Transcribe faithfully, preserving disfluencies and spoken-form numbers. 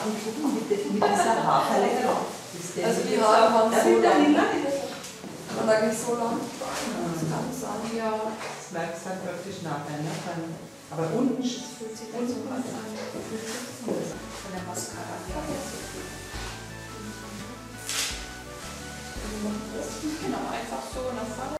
angucken mit, mit dieser Haarverlängerung. Also die Haare waren das so lang. lang. Man eigentlich so lang. Das kann sein. Ja. Das merkst du halt praktisch nachher. Ne? Aber unten Fühlt sich dann so an. Von der Mascara. Ja. Genau, einfach so nach vorne.